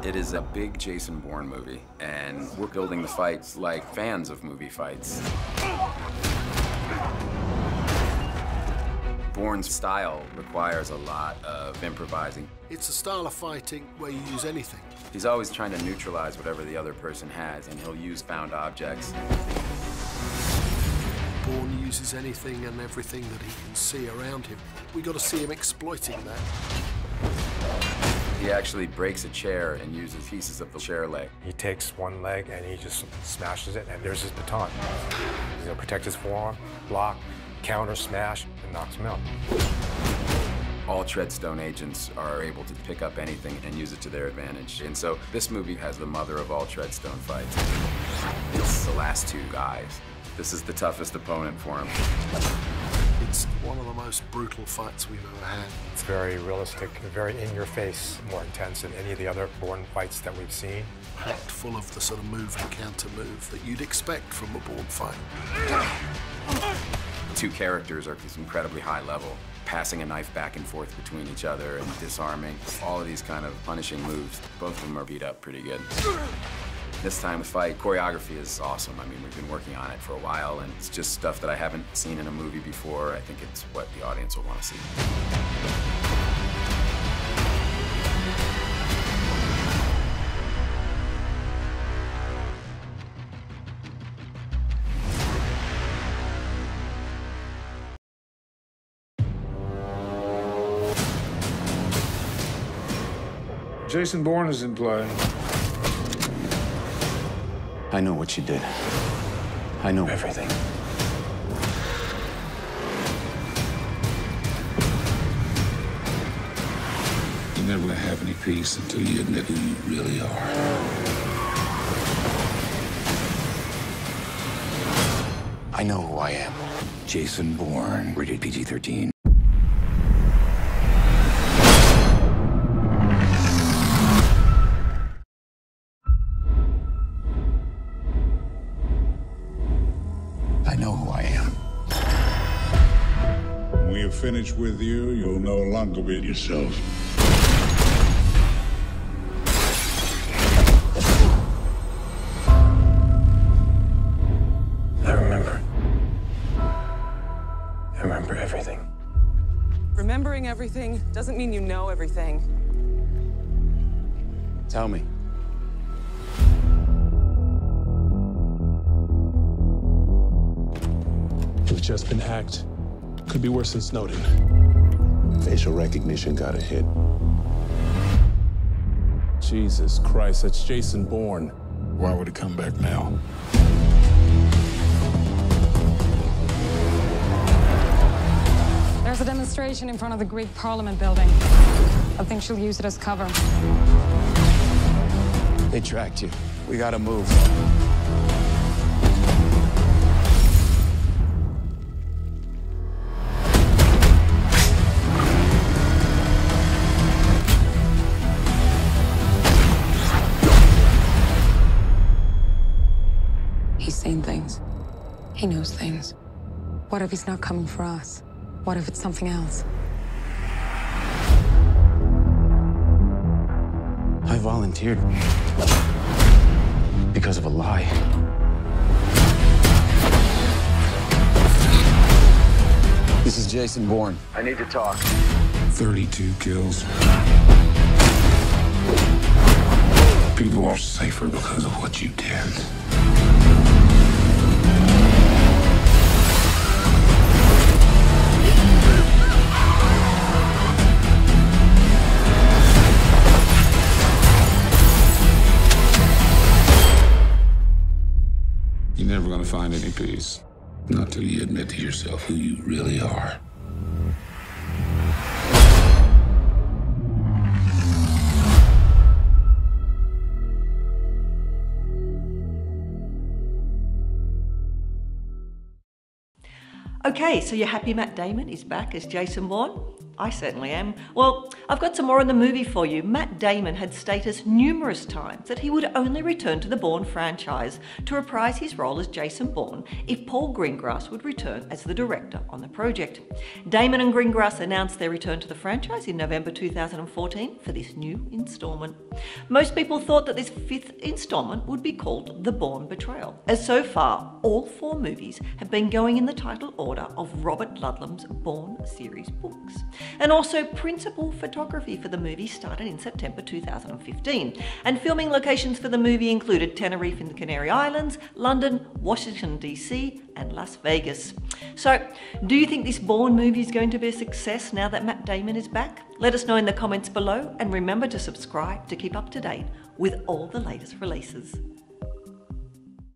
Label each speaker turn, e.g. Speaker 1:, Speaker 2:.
Speaker 1: It is a big Jason Bourne movie, and we're building the fights like fans of movie fights. Bourne's style requires a lot of improvising.
Speaker 2: It's a style of fighting where you use anything.
Speaker 1: He's always trying to neutralize whatever the other person has, and he'll use found objects.
Speaker 2: Bourne uses anything and everything that he can see around him. We got to see him exploiting that.
Speaker 1: He actually breaks a chair and uses pieces of the chair leg.
Speaker 3: He takes one leg and he just smashes it, and there's his baton. He'll protect his forearm, block, counter, smash, and knocks him out.
Speaker 1: All treadstone agents are able to pick up anything and use it to their advantage. And so this movie has the mother of all treadstone fights. It's the last two guys. This is the toughest opponent for him.
Speaker 2: It's one of the most brutal fights we've ever had.
Speaker 3: It's very realistic, very in-your-face, more intense than any of the other Bourne fights that we've seen.
Speaker 2: Packed full of the sort of move and counter move that you'd expect from a Bourne fight.
Speaker 1: The two characters are at this incredibly high level, passing a knife back and forth between each other and disarming. All of these kind of punishing moves. Both of them are beat up pretty good. This time the fight choreography is awesome. I mean, we've been working on it for a while, and it's just stuff that I haven't seen in a movie before. I think it's what the audience will want to see.
Speaker 4: Jason Bourne is in play.
Speaker 5: I know what you did. I know everything.
Speaker 4: You're never gonna have any peace until you admit who you really are.
Speaker 5: I know who I am. Jason Bourne, rated PG-13. I know who I am.
Speaker 4: When we are finished with you, you'll no longer be yourself.
Speaker 5: I remember. I remember everything.
Speaker 6: Remembering everything doesn't mean you know everything.
Speaker 5: Tell me.
Speaker 7: We've just been hacked. Could be worse than Snowden.
Speaker 8: Facial recognition got a hit.
Speaker 7: Jesus Christ, that's Jason Bourne.
Speaker 4: Why would he come back now?
Speaker 9: There's a demonstration in front of the Greek Parliament building. I think she'll use it as cover.
Speaker 5: They tracked you. We gotta move.
Speaker 9: He's seen things. He knows things. What if he's not coming for us? What if it's something else?
Speaker 5: I volunteered because of a lie. This is Jason Bourne.
Speaker 1: I need to talk.
Speaker 4: 32 kills. People are safer because of what you did. You're never gonna find any peace. Not till you admit to yourself who you really are.
Speaker 10: Okay, so you're happy Matt Damon is back as Jason Bourne? I certainly am. Well, I've got some more on the movie for you. Matt Damon had stated numerous times that he would only return to the Bourne franchise to reprise his role as Jason Bourne if Paul Greengrass would return as the director on the project. Damon and Greengrass announced their return to the franchise in November 2014 for this new instalment. Most people thought that this fifth instalment would be called The Bourne Betrayal, as so far all 4 movies have been going in the title order of Robert Ludlum's Bourne series books. And also, principal photography for the movie started in September 2015, and filming locations for the movie included Tenerife in the Canary Islands, London, Washington DC, and Las Vegas. So, do you think this Bourne movie is going to be a success now that Matt Damon is back? Let us know in the comments below, and remember to subscribe to keep up to date with all the latest releases.